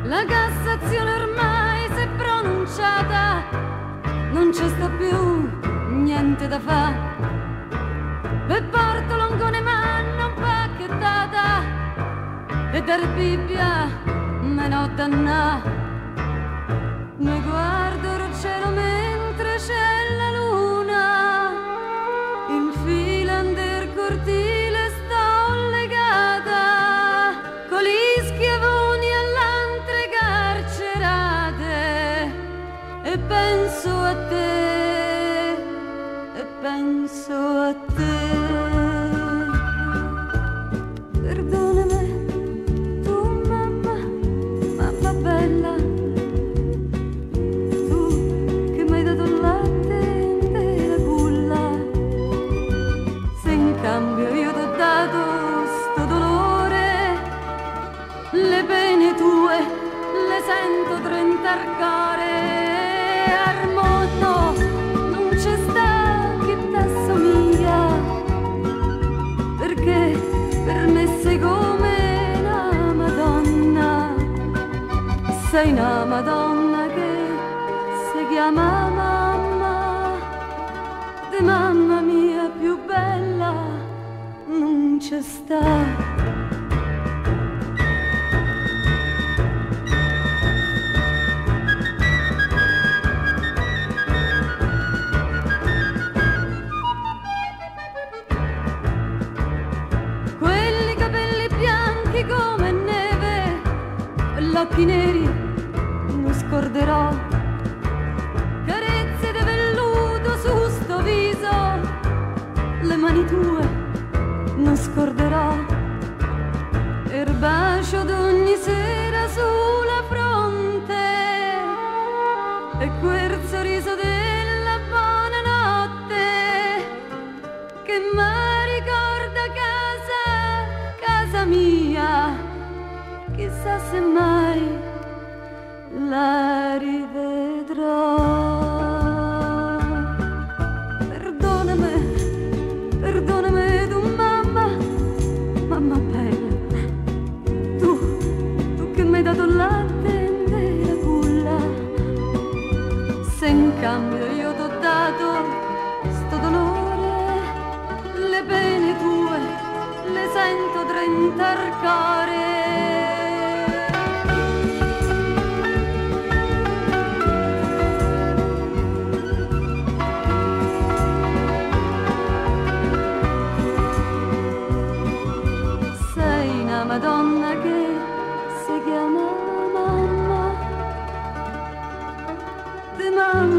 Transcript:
La Cassazione ormai si è pronunciata, non ci sta più niente da fa. Per porto longone ma non pacchettata, e dar Bibbia me n'ho danna. Mi guardo il cielo mentre c'è la luna, in fila del cortile sto legata, con gli schiavoni all'antre carcerate, e penso a te, e penso a te. Perdonami, tu mamma, mamma bella, tu che m'hai dato il latte e la culla, se in cambio io t'ho dato sto dolore, le pene tue le sento trentar cuore. Al mondo non c'è sta chi t'assomiglia, perché per me sei come una Madonna, sei una Madonna che si chiama mamma, di mamma mia più bella non c'è sta. Come neve, occhi neri non scorderò, carezze di velluto su sto viso, le mani tue non scorderò, il bacio d'ogni sera sulla fronte e quel sorriso della buonanotte che mi ricorda casa mia, chissà se mai la rivedrò. Perdonami, perdonami tu mamma, mamma bella, tu che mi hai dato il latte e la culla, se in cambio io t'ho dato sto dolore, le pene tue le sento trentar cuore. Sei una Madonna che si chiama mamma, di mamma